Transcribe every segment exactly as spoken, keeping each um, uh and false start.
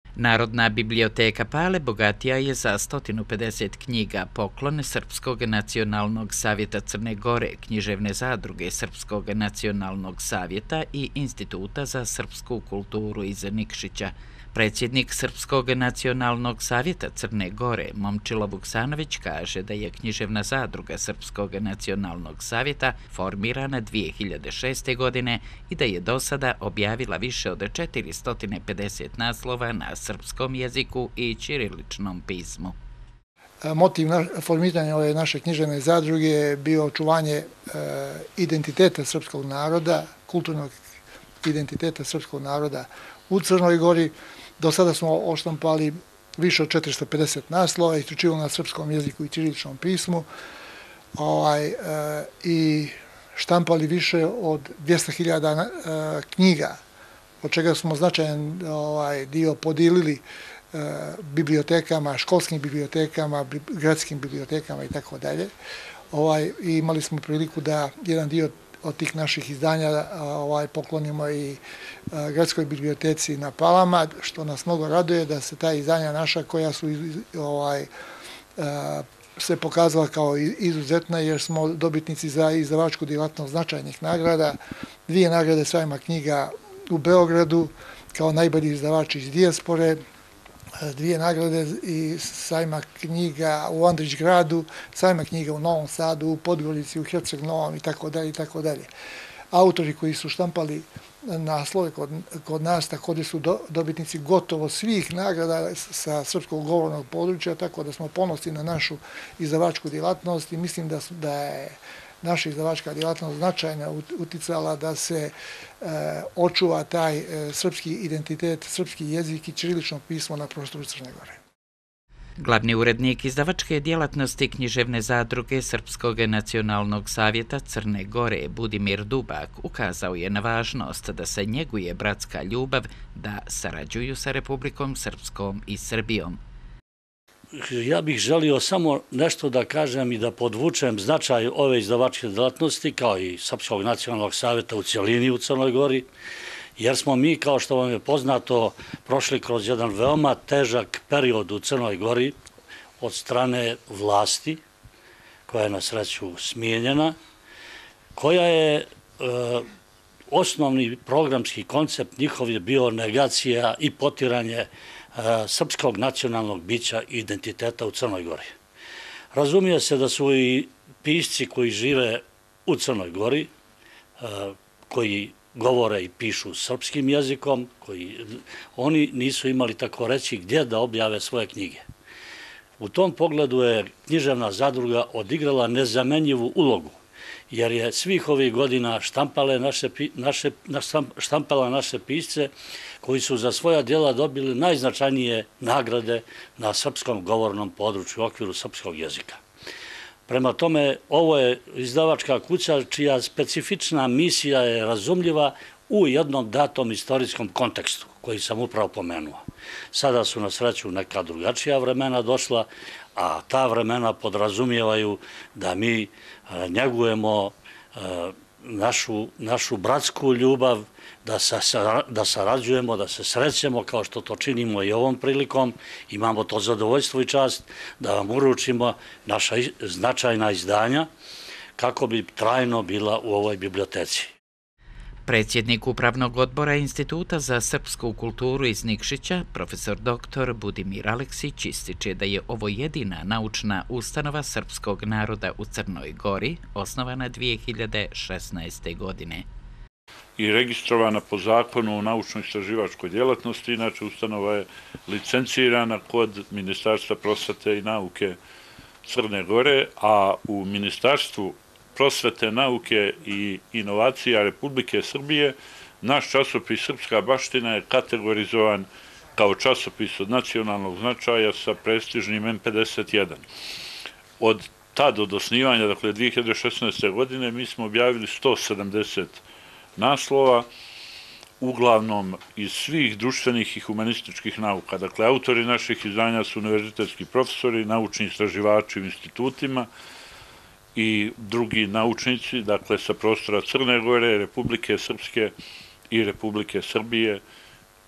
Narodna biblioteka Pale bogatija je za sto pedeset knjiga, poklon Srpskog nacionalnog savjeta Crne Gore, književne zadruge Srpskog nacionalnog savjeta i Instituta za srpsku kulturu iz Nikšića. Predsjednik Srpskog nacionalnog savjeta Crne Gore, Momčilo Vuksanović, kaže da je književna zadruga Srpskog nacionalnog savjeta formirana dvije hiljade šeste. godine i da je do sada objavila više od četiristo pedeset naslova na srpskom jeziku i ćiriličnom pismu. Motiv formiranja ove naše književne zadruge je bio očuvanje identiteta srpskog naroda, kulturnog identiteta srpskog naroda u Crnoj Gori. Do sada smo oštampali više od četiristo pedeset naslova, isključivo na srpskom jeziku i ćiriličnom pismu, i štampali više od dvjesto hiljada knjiga, od čega smo značajan dio podijelili bibliotekama, školskim bibliotekama, gradskim bibliotekama i tako dalje. Imali smo priliku da jedan dio od tih naših izdanja poklonimo i gradskoj biblioteci na Palama, što nas mnogo raduje da se ta izdanja naša, koja su se pokazala kao izuzetna, jer smo dobitnici za izdavačku djelatnost značajnih nagrada, dvije nagrade Sajma knjiga u Beogradu kao najbolji izdavač iz dijaspore, dvije nagrade i Sajma knjiga u Andrićgradu, Sajma knjiga u Novom Sadu, u Podgorici, u Herceg Novom i tako dalje i tako dalje. Autori koji su štampali naslove kod nas također su dobitnici gotovo svih nagrada sa srpskog govornog područja, tako da smo ponosni na našu izdavačku djelatnost i mislim da je naša izdavačka djelatnost značajna uticala da se očuva taj srpski identitet, srpski jezik i ćirilično pismo na prostoru Crne Gore. Glavni urednik izdavačke djelatnosti književne zadruge Srpskog nacionalnog savjeta Crne Gore, Budimir Dubak, ukazao je na važnost da se njeguje bratska ljubav, da sarađuju sa Republikom Srpskom i Srbijom. Ja bih želio samo nešto da kažem i da podvučem značaj ove izdavačke djelatnosti, kao i Srpskog nacionalnog savjeta u cjelini u Crnoj Gori, jer smo mi, kao što vam je poznato, prošli kroz jedan veoma težak period u Crnoj Gori od strane vlasti, koja je na sreću smijenjena, koja je osnovni programski koncept njihov je bio negacija i potiranje srpskog nacionalnog bića i identiteta u Crnoj Gori. Razumije se da su i pisci koji žive u Crnoj Gori, koji govore i pišu srpskim jezikom, koji oni nisu imali, tako reći, gdje da objave svoje knjige. U tom pogledu je književna zadruga odigrala nezamenjivu ulogu, jer je svih ovih godina štampala naše pisce koji su za svoja djela dobili najznačajnije nagrade na srpskom govornom području u okviru srpskog jezika. Prema tome, ovo je izdavačka kuća čija specifična misija je razumljiva u jednom datom istorijskom kontekstu koji sam upravo pomenuo. Sada su na sreću neka drugačija vremena došla, a ta vremena podrazumijevaju da mi njegujemo našu bratsku ljubav, da sarađujemo, da se srećemo kao što to činimo i ovom prilikom. Imamo to zadovoljstvo i čast da vam uručimo naša značajna izdanja kako bi trajno bila u ovoj biblioteci. Predsjednik Upravnog odbora Instituta za srpsku kulturu iz Nikšića, profesor doktor Budimir Aleksić, ističe da je ovo jedina naučna ustanova srpskog naroda u Crnoj Gori, osnovana dvije hiljade šesnaeste. godine. I registrovana po zakonu o naučno-istraživačkoj djelatnosti, inače ustanova je licencirana kod Ministarstva prosvete i nauke Crne Gore, a u Ministarstvu prosvete, nauke i inovacija Republike Srbije naš časopis Srpska baština je kategorizovan kao časopis od nacionalnog značaja sa prestižnim M pedeset jedan. Od tada od osnivanja, dakle dvije hiljade šesnaeste. godine, mi smo objavili sto sedamdeset naslova, uglavnom iz svih društvenih i humanističkih nauka. Dakle, autori naših izdanja su univerzitetski profesori, naučni istraživači u institutima i drugi naučnici, dakle, sa prostora Crne Gore, Republike Srpske i Republike Srbije,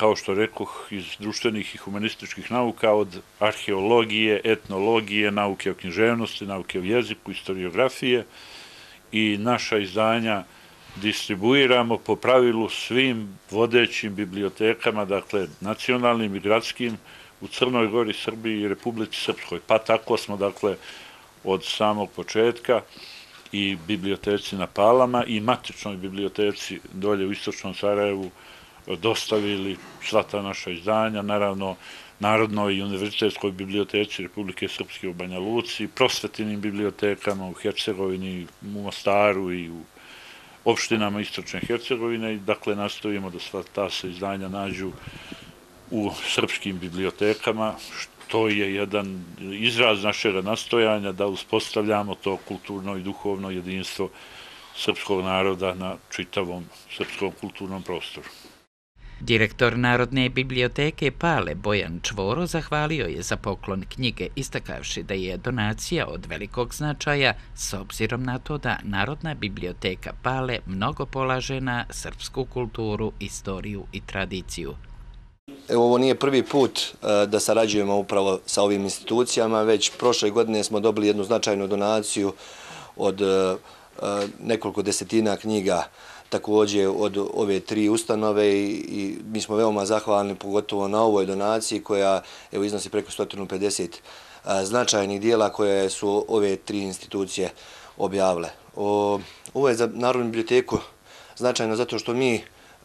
kao što rekoh, iz društvenih i humanističkih nauka, od arheologije, etnologije, nauke o književnosti, nauke o jeziku, historiografije, i naša izdanja distribuiramo po pravilu svim vodećim bibliotekama, dakle nacionalnim i gradskim, u Crnoj Gori, Srbiji i Republici Srpskoj. Pa tako smo, dakle, od samog početka i biblioteci na Palama i matičnoj biblioteci dolje u istočnom Sarajevu dostavili sva ta naša izdanja, naravno Narodnoj i univerzitetskoj biblioteci Republike Srpske u Banja Luci, prosvetnim bibliotekama u Hercegovini, u Mostaru i u opštinama istočne Hercegovine, i dakle nastojimo da sva ta se izdanja nađu u srpskim bibliotekama, što je jedan izraz našeg nastojanja da uspostavljamo to kulturno i duhovno jedinstvo srpskog naroda na čitavom srpskom kulturnom prostoru. Direktor Narodne biblioteke Pale Bojan Čvoro zahvalio je za poklon knjige, istakavši da je donacija od velikog značaja s obzirom na to da Narodna biblioteka Pale mnogo polaže na srpsku kulturu, istoriju i tradiciju. Evo, ovo nije prvi put da sarađujemo upravo sa ovim institucijama, već prošle godine smo dobili jednu značajnu donaciju od nekoliko desetina knjiga, također od ove tri ustanove, i mi smo veoma zahvalni pogotovo na ovoj donaciji koja evo iznosi preko sto pedeset značajnih dijela koje su ove tri institucije objavile. Ovo je za Narodnu biblioteku značajno zato što mi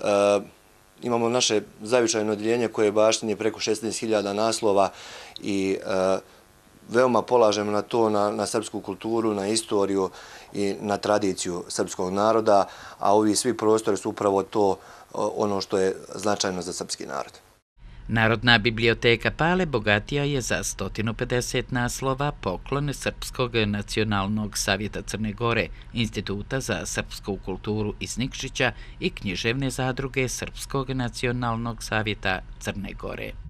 imamo naše zavičajno odjeljenje koje baštini preko šesnaest hiljada naslova i veoma polažemo na to, na srpsku kulturu, na istoriju i na tradiciju srpskog naroda, a ovi svi prostori su upravo to ono što je značajno za srpski narod. Narodna biblioteka Pale bogatija je za sto pedeset naslova, poklon Srpskog nacionalnog savjeta Crne Gore, Instituta za srpsku kulturu iz Nikšića i književne zadruge Srpskog nacionalnog savjeta Crne Gore.